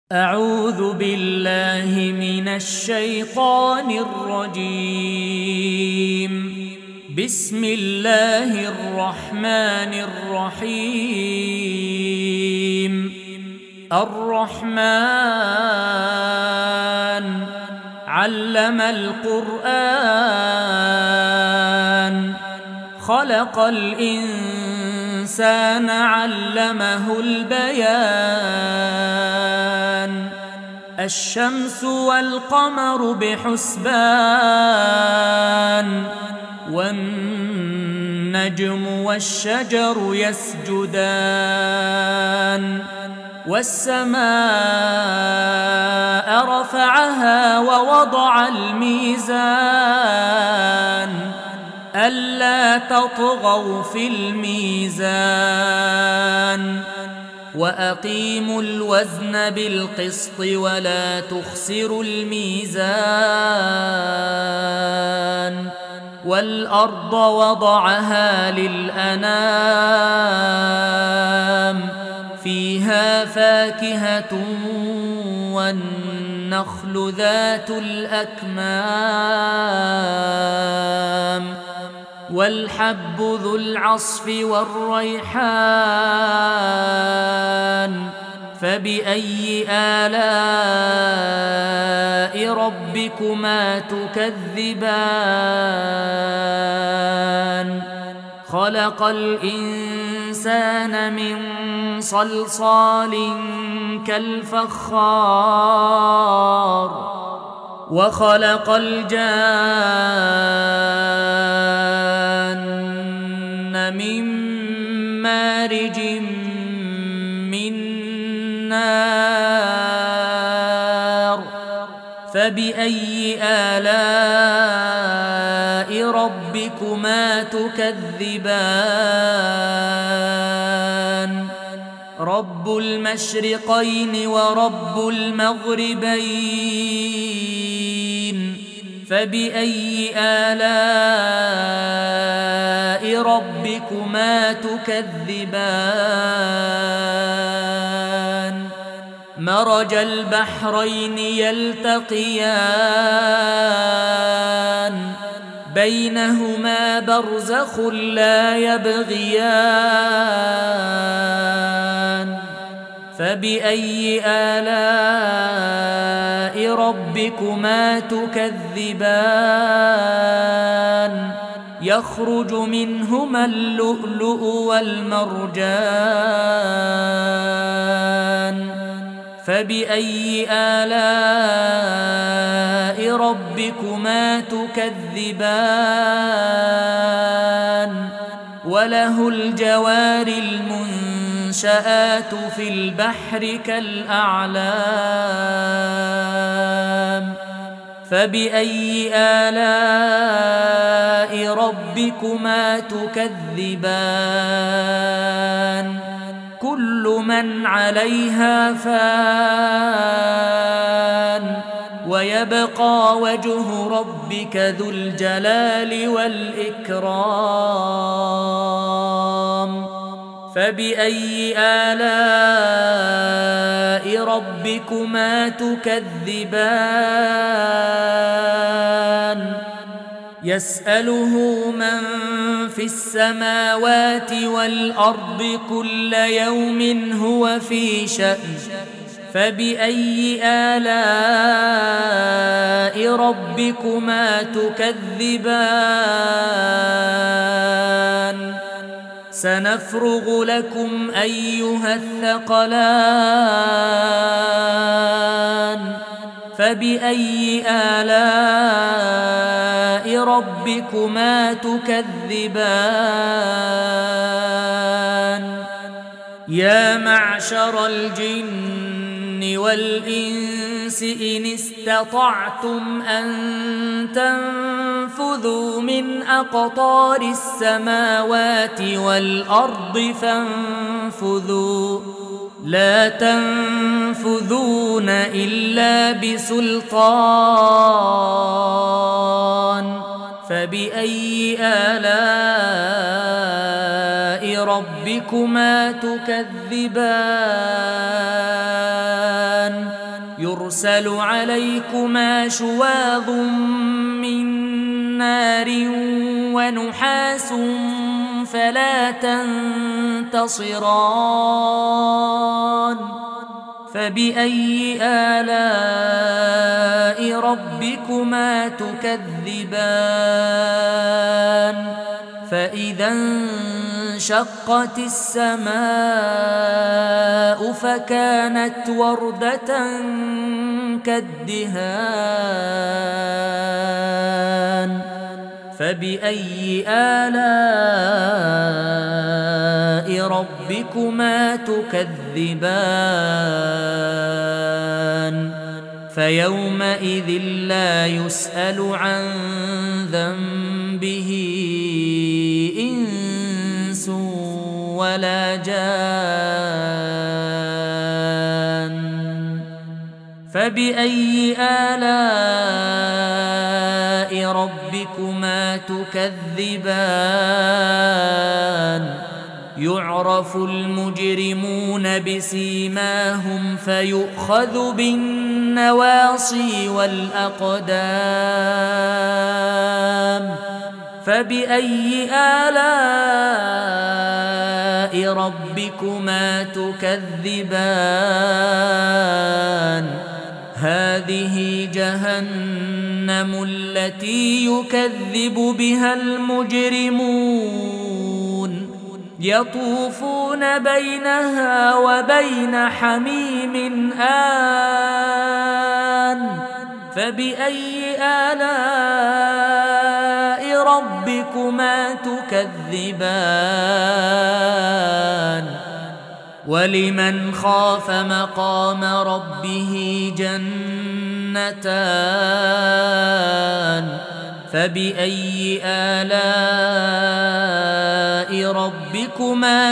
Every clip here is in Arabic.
أعوذ بالله من الشيطان الرجيم. بسم الله الرحمن الرحيم. الرحمن علم القرآن، خلق الإنسان علمه البيان. الشمس والقمر بحسبان، والنجم والشجر يسجدان. والسماء رفعها ووضع الميزان، ألا تطغوا في الميزان. وأقيموا الوزن بالقسط ولا تخسروا الميزان. والأرض وضعها للأنام، فيها فاكهة والنخل ذات الأكمام، والحب ذو العصف والريحان. فبأي آلاء ربكما تكذبان؟ خلق الإنسان من صلصال كالفخار، وخلق الجان من مارج من نار. فبأي آلاء ربكما تكذبان؟ رب المشرقين ورب المغربين. فبأي آلاء ربكما تكذبان؟ مرج البحرين يلتقيان، بينهما برزخ لا يبغيان. فبأي آلاء ربكما تكذبان؟ يخرج منهما اللؤلؤ والمرجان. فبأي آلاء ربكما تكذبان؟ وله الجوار المنشآت في البحر كالأعلام. فبأي آلاء ربكما تكذبان؟ كل من عليها فان، ويبقى وجه ربك ذو الجلال والإكرام. فبأي آلاء ربكما تكذبان؟ يسأله من في السماوات والأرض كل يوم هو في شأن. فبأي آلاء ربكما تكذبان؟ سنفرغ لكم أيها الثقلان. فبأي آلاء ربكما تكذبان؟ يا معشر الجن والإنس إن استطعتم أن تنفذوا من أقطار السماوات والأرض فانفذوا، لا تنفذون إلا بسلطان. فبأي آلاء ربكما تكذبان؟ يرسل عليكما شواظ من نار ونحاس فلا تنتصران فبأي آلاء ربكما تكذبان فإذا انشقت السماء فكانت وردة كالدهان فبأي آلاء ربكما تكذبان فيومئذ لا يسأل عن ذنبه إنس ولا جان فبأي آلاء ربكما تكذبان يعرف المجرمون بسيماهم فيؤخذ بالنواصي والأقدام فبأي آلاء ربكما تكذبان هذه جهنم التي يكذب بها المجرمون يطوفون بينها وبين حميم آن فبأي آلاء ربكما تكذبان ولمن خاف مقام ربه جنتان فبأي آلاء ربكما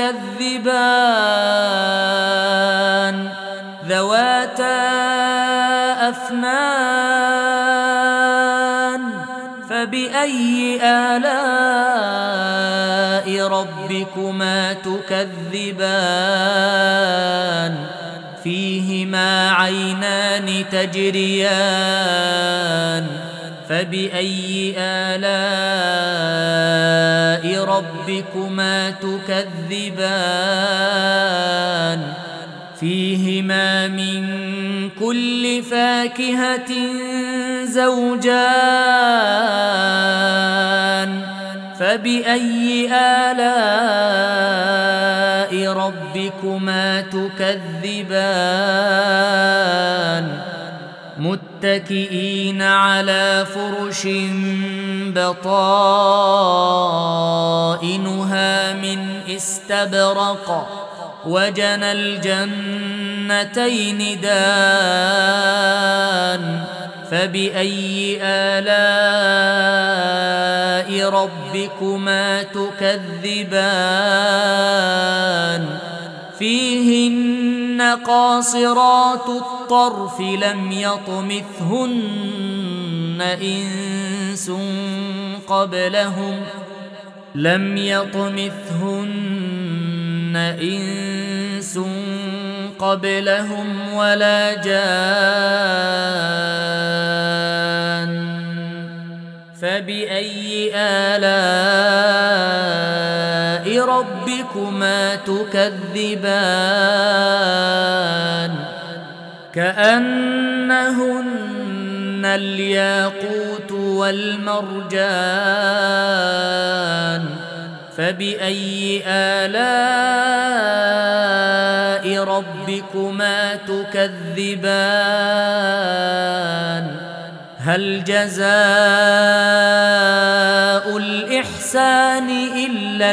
تكذبان ذواتا أفنان فبأي آلاء ربكما تكذبان فيهما عينان تجريان فبأي آلاء ربكما تكذبان فيهما من كل فاكهة زوجان فبأي آلاء ربكما تكذبان متكئين على فرش بطائنها من استبرق وجنى الجنتين دان فبأي آلاء ربكما تكذبان فيهن قاصرات الطرف لم يطمثهن إنس قبلهم ولا جان فبأي آلاء ربكما تكذبان كأنهن الياقوت والمرجان فبأي آلاء ربكما تكذبان هل جزاء الإحسان إلا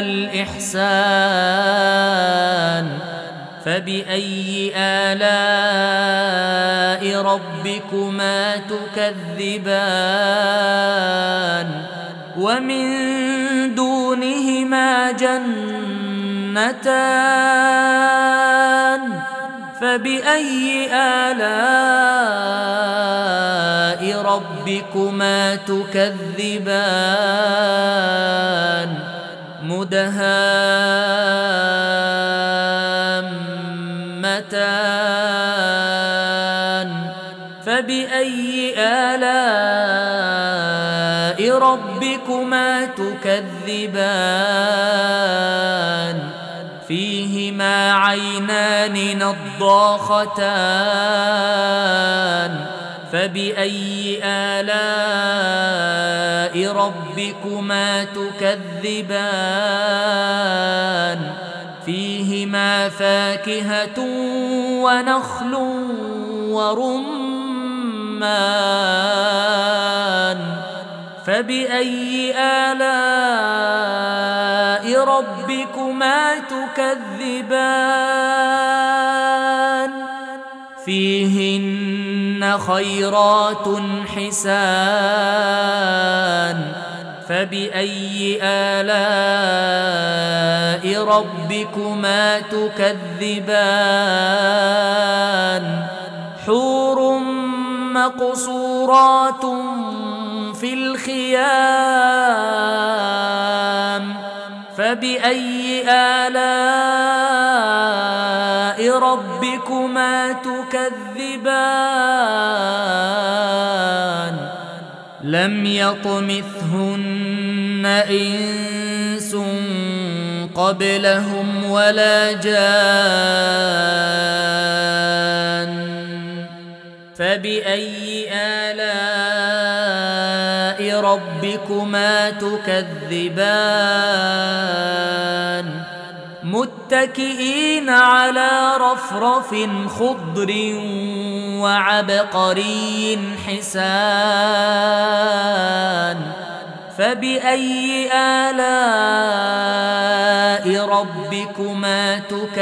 الإحسان فبأي آلاء ربكما تكذبان ومن دونهما جنتان فبأي آلاء ربكما تكذبان مدهامتان فبأي آلاء ربكما تكذبان فيهما عينان نضاختان فبأي آلاء ربكما تكذبان فيهما فاكهة ونخل ورمان فبأي آلاء ربكما تكذبان فيهن خيرات حسان فبأي آلاء ربكما تكذبان حور مقصورات في الخيام فبأي آلاء ربكما تكذبان لم يطمثهن إنس قبلهم ولا جان فبأي آلاء ربكما تكذبان متكئين على رفرف خضر وعبقري حسان فبأي آلاء ربكما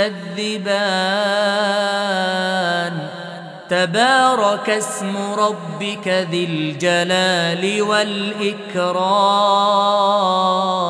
تكذبان تبارك اسم ربك ذي الجلال والإكرام